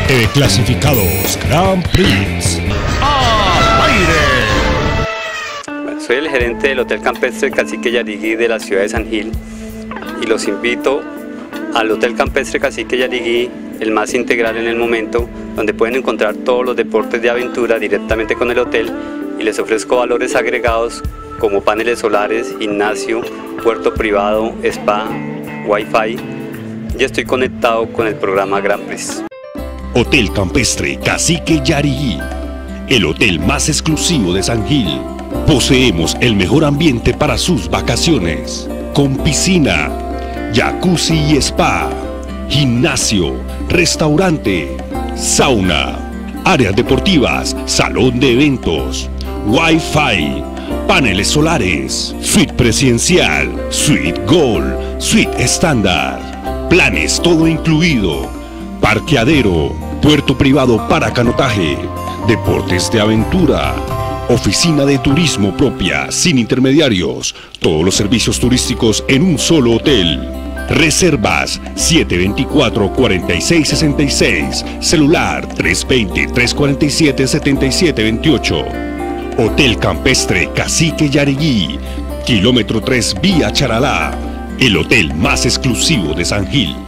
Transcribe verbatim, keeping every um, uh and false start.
de clasificados Grand Prix. ¡Al aire! Bueno, soy el gerente del Hotel Campestre Cacique Yariguí de la ciudad de San Gil y los invito al Hotel Campestre Cacique Yariguí, el más integral en el momento, donde pueden encontrar todos los deportes de aventura directamente con el hotel y les ofrezco valores agregados como paneles solares, gimnasio, puerto privado, spa, wifi. Ya estoy conectado con el programa Grand Prix. Hotel Campestre Cacique Yariguí, el hotel más exclusivo de San Gil. Poseemos el mejor ambiente para sus vacaciones, con piscina, jacuzzi y spa, gimnasio, restaurante, sauna, áreas deportivas, salón de eventos, wifi, paneles solares, suite presidencial, suite gold, suite estándar, planes todo incluido, parqueadero, puerto privado para canotaje, deportes de aventura, oficina de turismo propia, sin intermediarios, todos los servicios turísticos en un solo hotel. Reservas siete veinticuatro, cuarenta y seis sesenta y seis, celular tres veinte, trescientos cuarenta y siete, setenta y siete veintiocho. Hotel Campestre Cacique Yariguí, kilómetro tres vía Charalá, el hotel más exclusivo de San Gil.